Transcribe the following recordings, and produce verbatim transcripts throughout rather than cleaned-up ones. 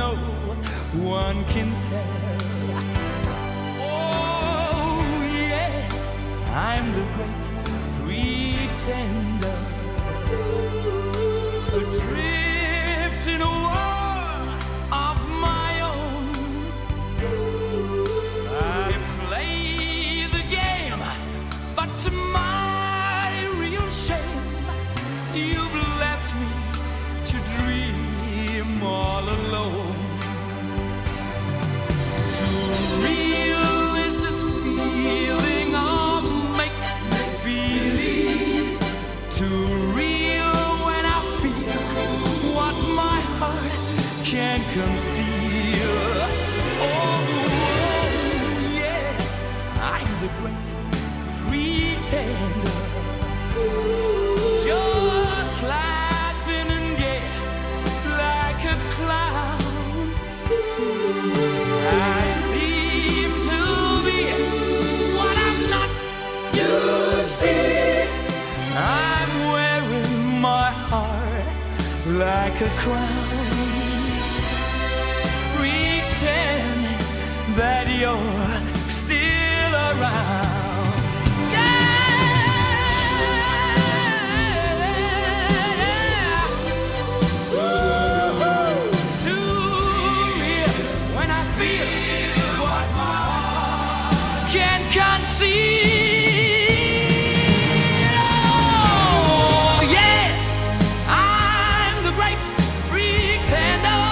no one can tell. Oh yes, I'm the great pretender, adrift in a world of my own. I play the game, but to my real shame, you've left me to dream all alone. Too real is this feeling of make-believe. Too real when I feel what my heart can't conceal. Oh, yes, I'm the great pretender, just laughing and gay like a clown. I seem to be what I'm not. You see, I'm wearing my heart like a crown, pretending that you're still around. Yeah. Ooh, too real when I feel what my heart can't conceal. Oh, yes, I'm the great pretender,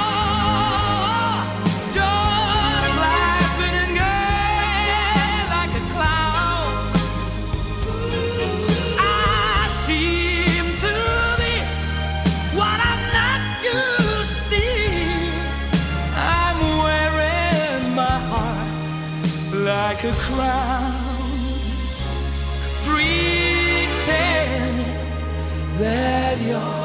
just laughing and gay like a clown. I seem to be what I'm not. You see, I'm wearing my heart like a crown, pretending that you're